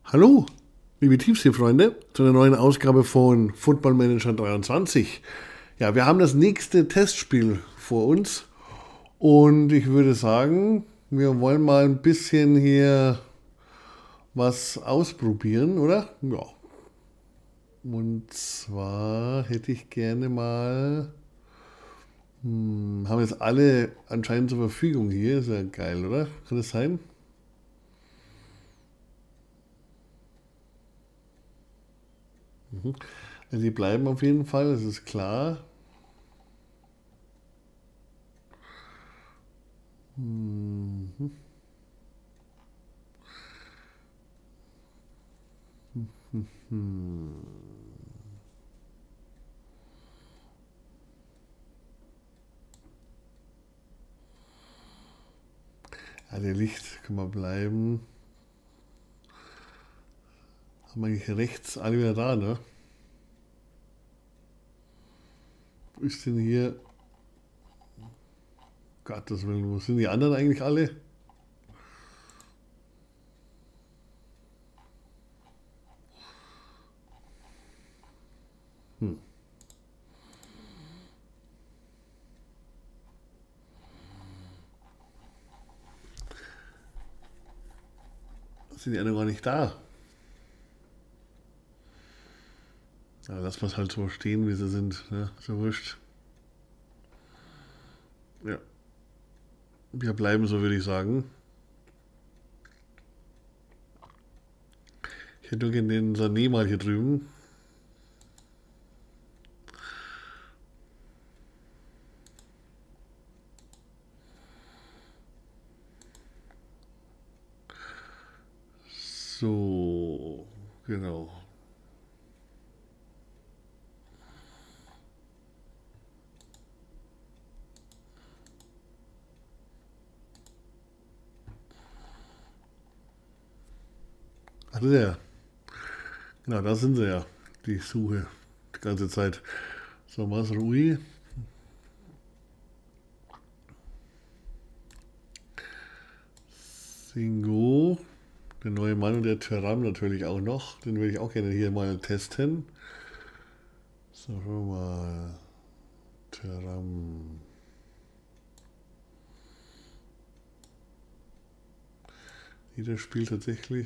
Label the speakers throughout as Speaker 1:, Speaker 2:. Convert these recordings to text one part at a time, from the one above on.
Speaker 1: Hallo, liebe Tiefseefreunde, zu einer neuen Ausgabe von Football Manager 23. Ja, wir haben das nächste Testspiel vor uns und ich würde sagen, wir wollen mal ein bisschen hier was ausprobieren, oder? Ja. Und zwar hätte ich gerne mal, haben jetzt alle anscheinend zur Verfügung hier, ist ja geil, oder? Kann das sein? Also die bleiben auf jeden Fall, das ist klar. Ja, der Licht kann mal bleiben. Haben wir eigentlich rechts alle wieder da, ne? Wo ist denn hier? Gottes Willen, wo sind die anderen eigentlich alle? Sind die anderen gar nicht da? Ja, lass mal halt so stehen, wie sie sind. Ne? So wurscht. Ja, wir bleiben so, würde ich sagen. Ich hätte nur gerne den Sané mal hier drüben. So, genau. Ach, das ist ja. Genau, da sind sie ja. Die ich suche. Die ganze Zeit. So, Masrui. Singo. Der neue Mann und der Thuram natürlich auch noch. Den würde ich auch gerne hier mal testen. So, schauen wir mal. Thuram. Jedes Spiel tatsächlich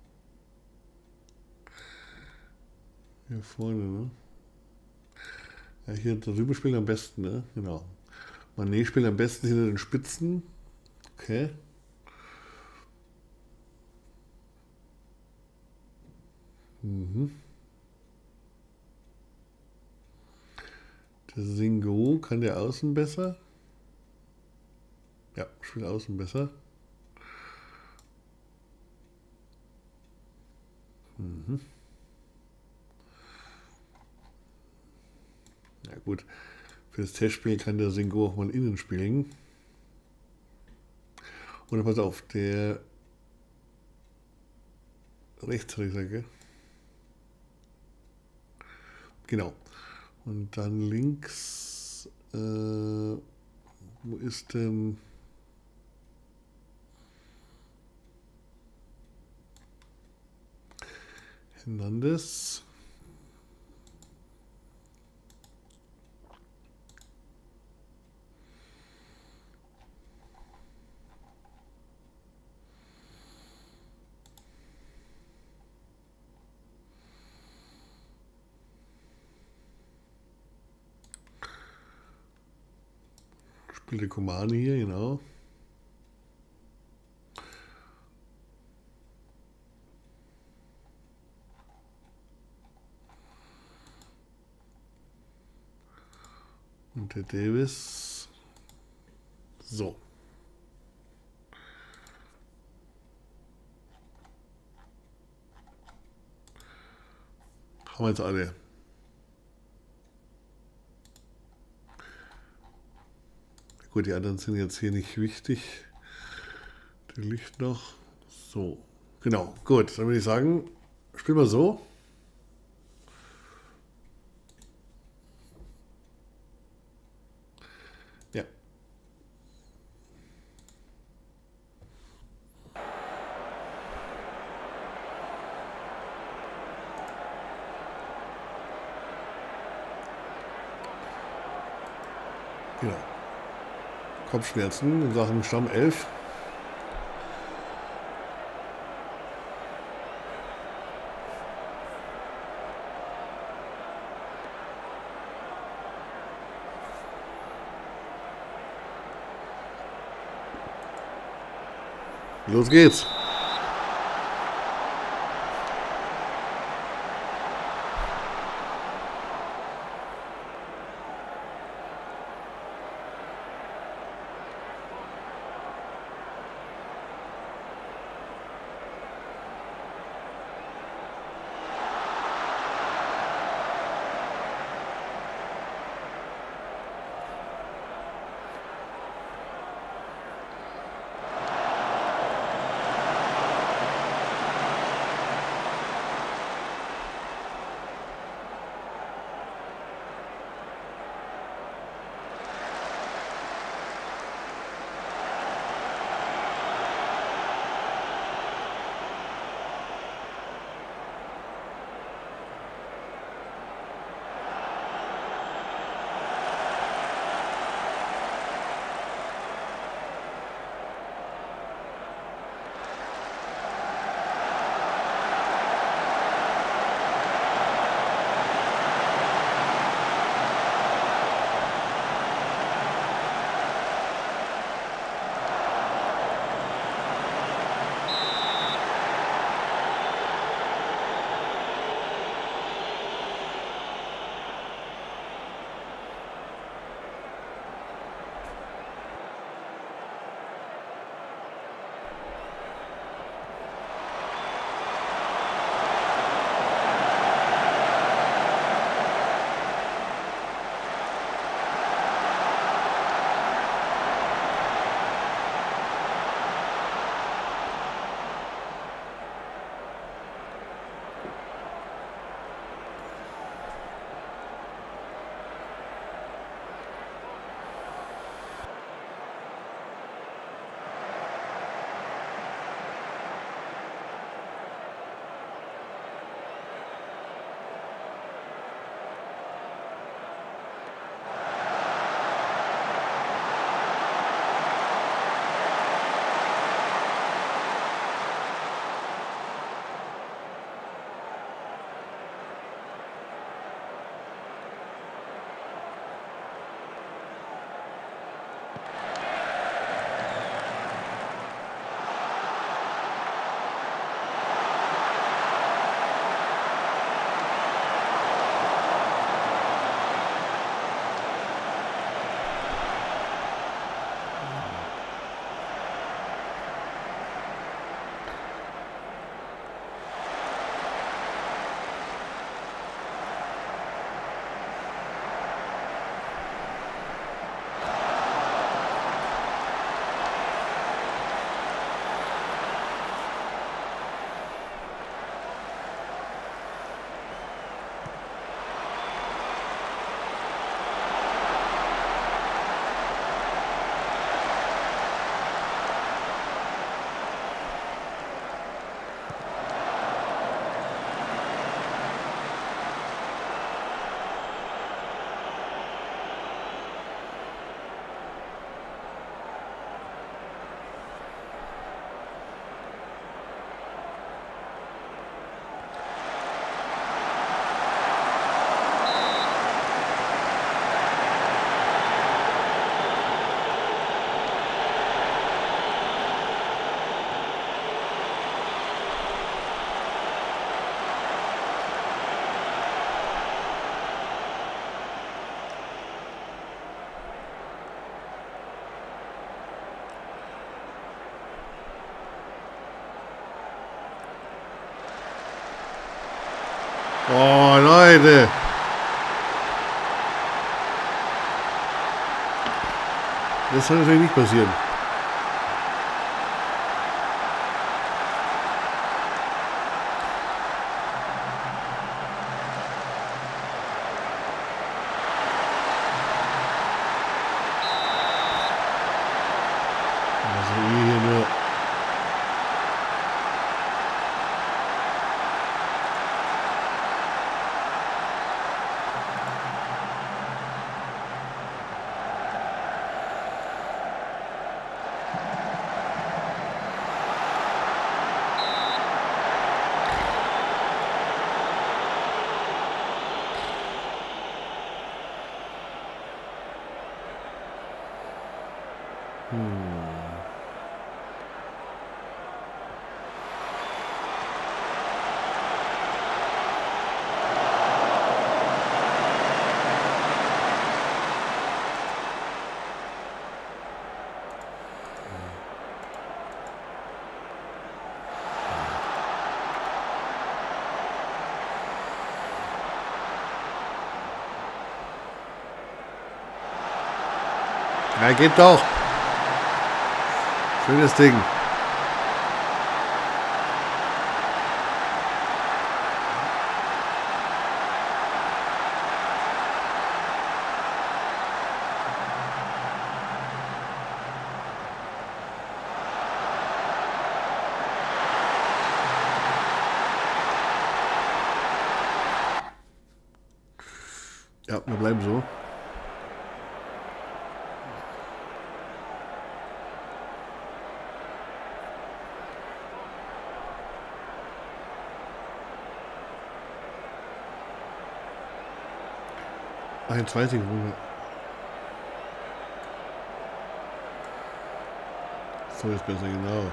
Speaker 1: hier vorne, ne? Ja, hier drüben spielt am besten, ne? Genau. Mané spielt am besten hinter den Spitzen. Okay. Mhm. Der Singo, kann der außen besser? Ja, spielt außen besser. Mhm. Ja gut, für das Testspiel kann der Singo auch mal innen spielen. Und pass auf, der Rechtsrechter, genau. Und dann links, wo ist denn Hernandez? Spielt der Komani hier, genau. Und der Davis. So. Haben wir jetzt alle. Gut, die anderen sind jetzt hier nicht wichtig. Der Licht noch. So. Genau. Gut, dann würde ich sagen, spielen wir so. Ja. Genau. Kopfschmerzen in Sachen Stammelf. Los geht's. Oh, Leute. Das soll natürlich nicht passieren. Also hier nur. Ja, geht doch. Schönes Ding. Ja, wir bleiben so. Ein 20 Runde. So ist besser, genau.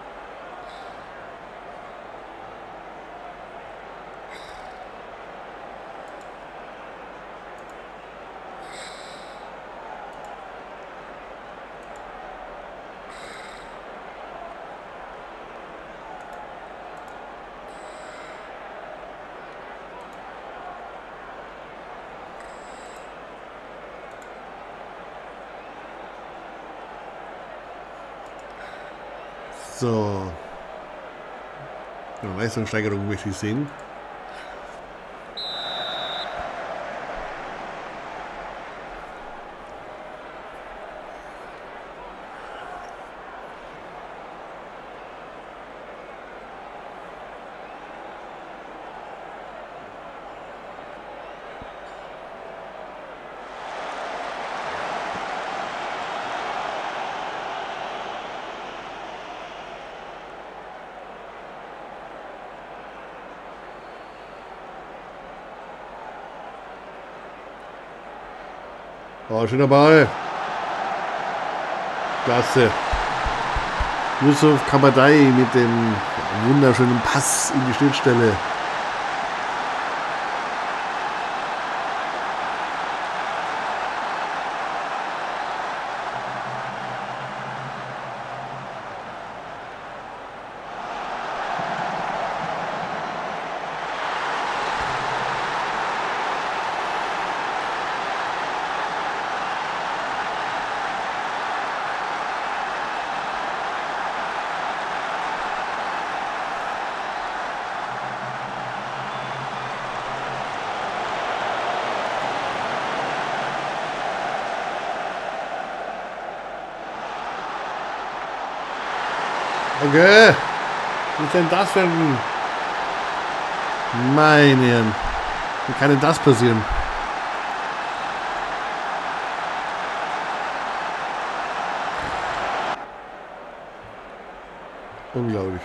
Speaker 1: So. Ja, Leistungssteigerung möchte ich sehen. Oh, schöner Ball. Klasse. Yusuf Kabadai mit dem wunderschönen Pass in die Schnittstelle. Okay. Was ist denn das für ein... Meine Herren. Wie kann denn das passieren? Unglaublich.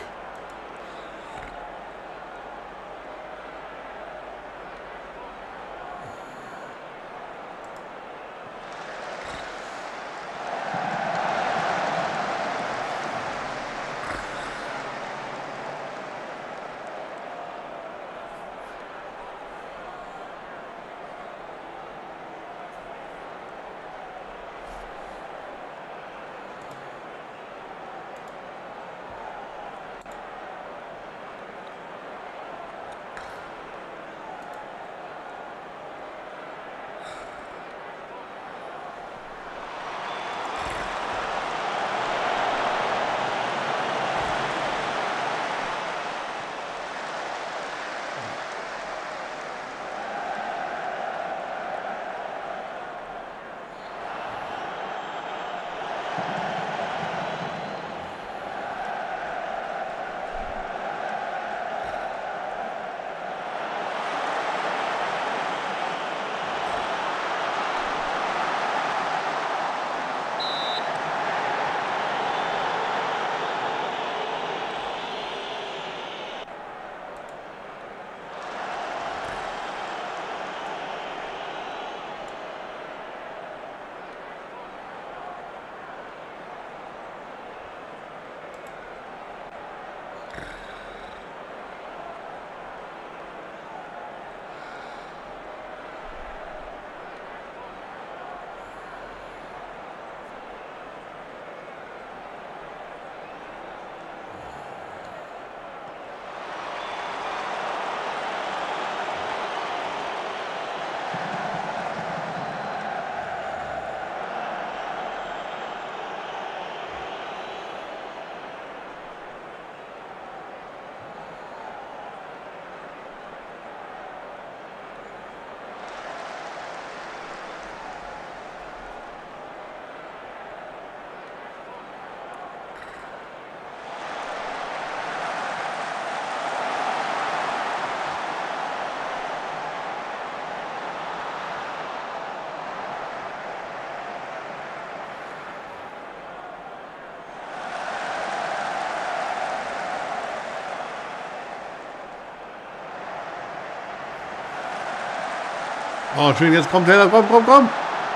Speaker 1: Oh, schön, jetzt kommt der, komm, komm, komm.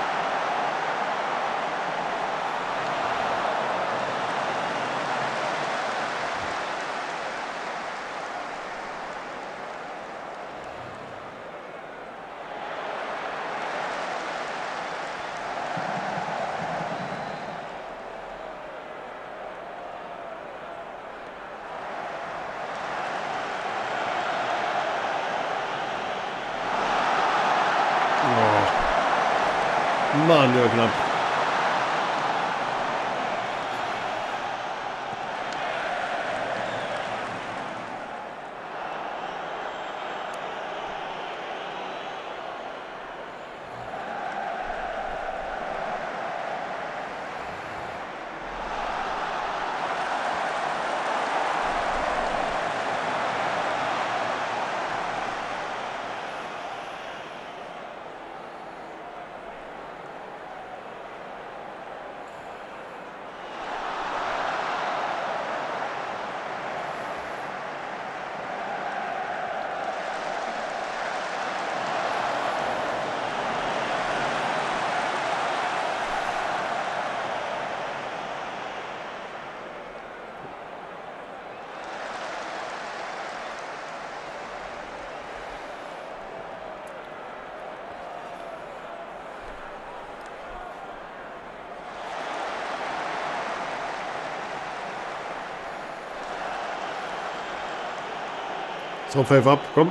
Speaker 1: Mann, der war knapp. So, pfeif ab, komm.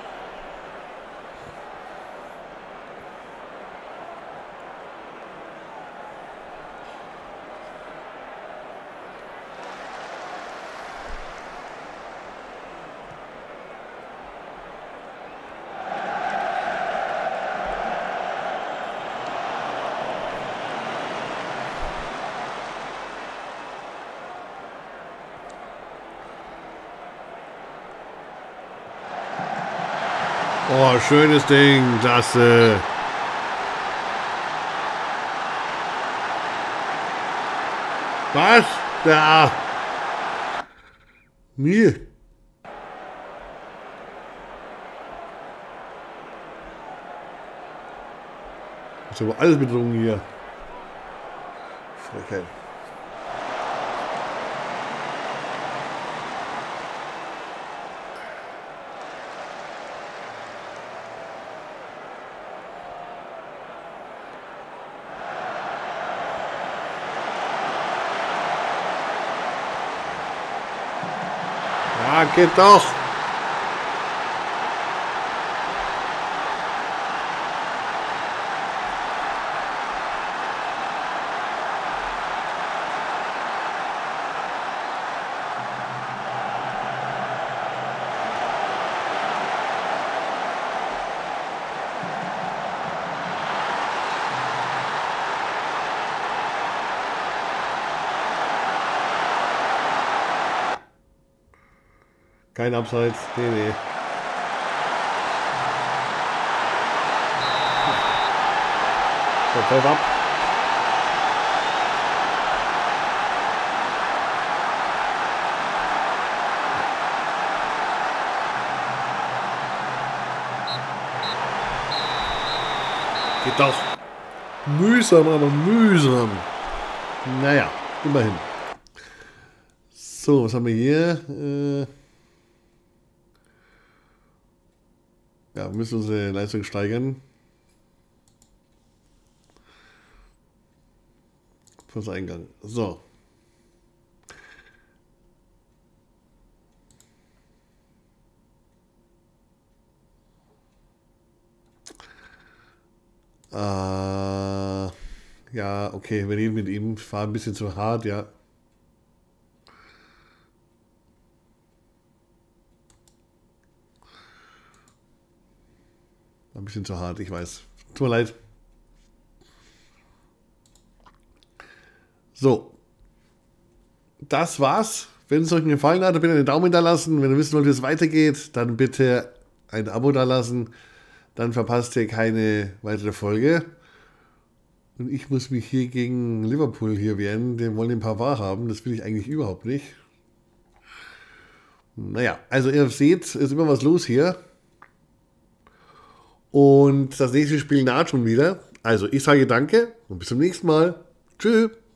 Speaker 1: Oh, schönes Ding, klasse. Was? Da. Mir. Das ist aber alles betrunken hier. Frechheit. Ja, geht doch. Kein Abseits, nee. So, pfeif ab. Geht doch. Mühsam, aber mühsam. Naja, immerhin. So, was haben wir hier? Ja, wir müssen unsere Leistung steigern. Fürs Eingang. So. Ja, okay, wir reden mit ihm. Ich fahre ein bisschen zu hart, ja. Ein bisschen zu hart, ich weiß. Tut mir leid. So. Das war's. Wenn es euch gefallen hat, bitte einen Daumen da lassen. Wenn ihr wissen wollt, wie es weitergeht, dann bitte ein Abo da lassen. Dann verpasst ihr keine weitere Folge. Und ich muss mich hier gegen Liverpool hier wehren. Den wollen ein paar wahr haben. Das will ich eigentlich überhaupt nicht. Naja, also ihr seht, ist immer was los hier. Und das nächste Spiel naht schon wieder. Also ich sage danke und bis zum nächsten Mal. Tschüss.